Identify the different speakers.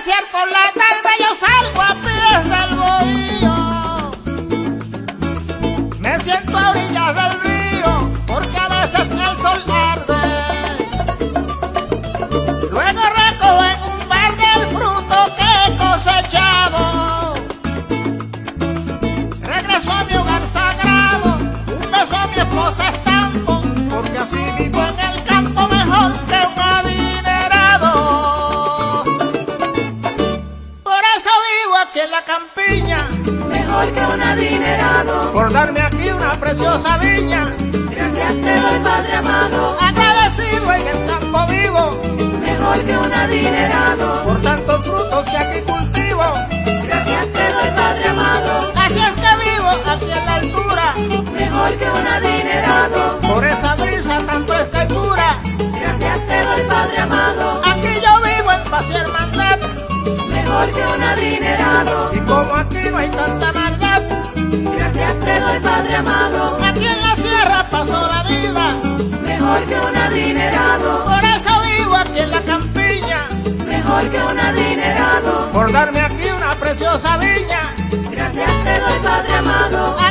Speaker 1: pasear por la tarde yo salgo a pies del bohío. Me siento a orillas del río porque a veces el sol arde. Luego recojo en un verde el fruto que he cosechado. Regreso a mi hogar sagrado, un beso a mi esposa estampo, porque así vivo en el campo mejor que un adinerado. Por eso vivo aquí en la campiña,
Speaker 2: mejor que un adinerado.
Speaker 1: por darme aquí una preciosa viña.
Speaker 2: Gracias te doy, Padre amado.
Speaker 1: Agradecido en el campo vivo,
Speaker 2: Mejor que un adinerado.
Speaker 1: por tantos frutos que aquí cultivo.
Speaker 2: Gracias te doy, Padre amado.
Speaker 1: Así es que vivo aquí en la altura,
Speaker 2: Mejor que un adinerado.
Speaker 1: por esa brisa tan fresca y pura.
Speaker 2: Gracias te doy, Padre amado.
Speaker 1: Aquí yo vivo en paz y hermandad,
Speaker 2: Mejor que un adinerado.
Speaker 1: y como aquí no hay tanta maldad,
Speaker 2: Gracias te doy, Padre amado.
Speaker 1: aquí en la sierra pasó la vida.
Speaker 2: Mejor que un adinerado.
Speaker 1: Por eso vivo aquí en la campiña,
Speaker 2: Mejor que un adinerado.
Speaker 1: por darme aquí una preciosa viña.
Speaker 2: Gracias te doy, Padre amado.